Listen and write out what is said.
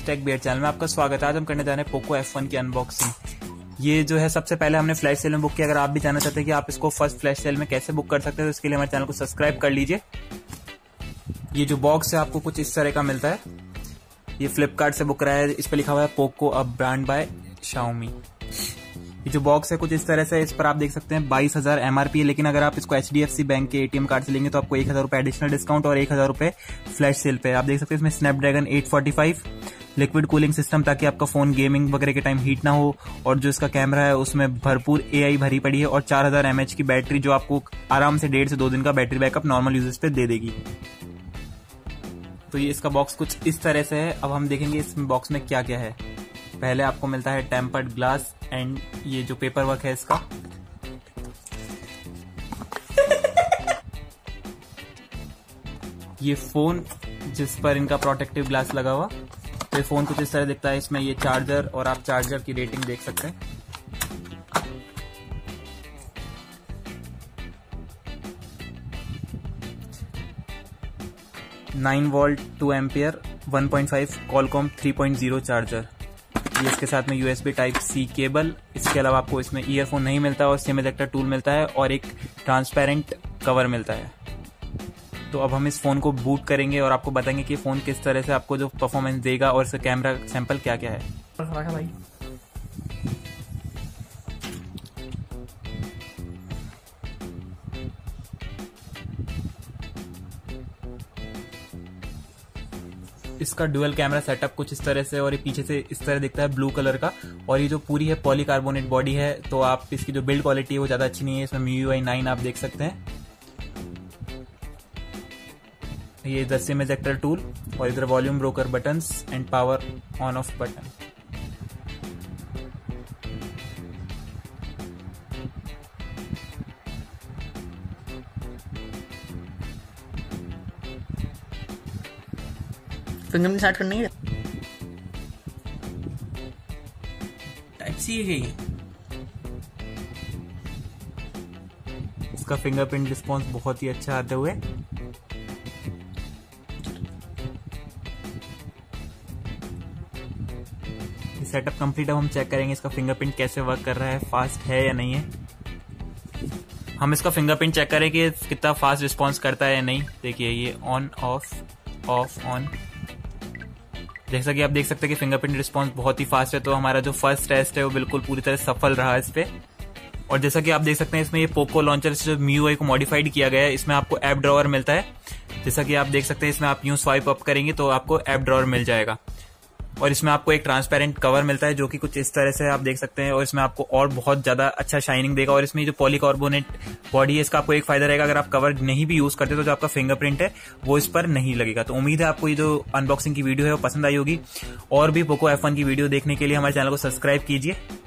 It's take beer channel में आपका स्वागत है। आज हम करने जा रहे हैं पोको F1 की अनबॉक्सिंग। ये जो है सबसे पहले हमने फ्लैश सेल में बुक किया। अगर आप भी जानना चाहते हैं कि आप इसको फर्स्ट फ्लैश सेल में कैसे बुक कर सकते हैं तो इसके लिए हमारे चैनल को सब्सक्राइब कर लीजिए। ये जो बॉक्स है आपको कुछ इस तरह का मिलता है। ये फ्लिपकार्ट से बुक रहा है। इस पर लिखा हुआ है Poco a brand by Xiaomi. ये जो बॉक्स है कुछ इस तरह से, इस पर आप देख सकते हैं 22,000 MRP है, लेकिन अगर आप इसको HDFC बैंक के ATM कार्ड से लेंगे तो आपको 1,000 रुपए एडिशनल डिस्काउंट और 1,000 रुपए फ्लैश सेल पे। आप देख सकते हैं इसमें स्नैपड्रैगन 845 लिक्विड कूलिंग सिस्टम, ताकि आपका फोन गेमिंग वगैरह के टाइम हीट ना हो, और जो इसका कैमरा है उसमें भरपूर AI भरी पड़ी है, और 4000 mAh की बैटरी जो आपको आराम से 1.5 से 2 दिन का बैटरी बैकअप नॉर्मल यूजेस पे दे देगी। तो ये इसका बॉक्स कुछ इस तरह से है। अब हम देखेंगे इस बॉक्स में क्या क्या है। पहले आपको मिलता है टेम्पर्ड ग्लास एंड ये जो पेपर वर्क है इसका। ये फोन जिस पर इनका प्रोटेक्टिव ग्लास लगा हुआ, तो ये फोन कुछ इस तरह दिखता है। इसमें ये चार्जर, और आप चार्जर की रेटिंग देख सकते हैं। Nine volt 2 ampere 1.5 Qualcomm 3.0 charger. ये इसके साथ में USB Type-C केबल। इसके अलावा आपको इसमें ईयरफोन नहीं मिलता, और सिम इजेक्टर टूल मिलता है, और एक ट्रांसपेरेंट कवर मिलता है। तो अब हम इस फोन को बूट करेंगे और आपको बताएंगे कि फोन किस तरह से आपको जो परफॉर्मेंस देगा और इसका कैमरा सैंपल क्या क्या है। भाई इसका डुअल कैमरा सेटअप कुछ इस तरह से, और ये पीछे से इस तरह दिखता है ब्लू कलर का। और ये जो पूरी है पॉलीकार्बोनेट बॉडी है, तो आप इसकी जो बिल्ड क्वालिटी है वो ज्यादा अच्छी नहीं है। इसमें MIUI 9 आप देख सकते हैं। ये इधर सिम इजेक्टर टूल, और इधर volume rocker buttons and power on off button. Fingerprint start करनी है। Type-C है ये। इसका फिंगरप्रिंट रिस्पॉन्स बहुत ही अच्छा आते हुए। Setup complete. अब हम चेक करेंगे इसका फिंगरप्रिंट कैसे वर्क कर रहा है, फास्ट है या नहीं है। हम इसका फिंगरप्रिंट चेक करें कि कितना फास्ट रिस्पॉन्स करता है या नहीं। देखिए ये ऑन ऑफ ऑफ ऑन, जैसा कि आप देख सकते हैं कि फिंगरप्रिंट रिस्पॉन्स बहुत ही फास्ट है। तो हमारा जो फर्स्ट टेस्ट है वो बिल्कुल पूरी तरह सफल रहा इस पे। और जैसा कि आप देख सकते हैं इसमें ये पोको लॉन्चर से जो MIUI को मॉडिफाइड किया गया है, इसमें आपको ऐप ड्रॉअर मिलता है। जैसा कि आप देख सकते हैं इसमें आप यूं स्वाइप अप करेंगे तो आपको ऐप ड्रॉअर मिल जाएगा। और इसमें आपको एक ट्रांसपेरेंट कवर मिलता है जो कि कुछ इस तरह से आप देख सकते हैं, और इसमें आपको और बहुत ज्यादा अच्छा शाइनिंग देगा। और इसमें जो पॉलीकार्बोनेट बॉडी है, इसका आपको एक फायदा रहेगा, अगर आप कवर नहीं भी यूज करते तो जो आपका फिंगरप्रिंट है वो इस पर नहीं लगेगा। तो उम्मीद है आपको ये जो अनबॉक्सिंग की वीडियो है वो पसंद आई होगी। और भी पोको F1 की वीडियो देखने के लिए हमारे चैनल को सब्सक्राइब कीजिए।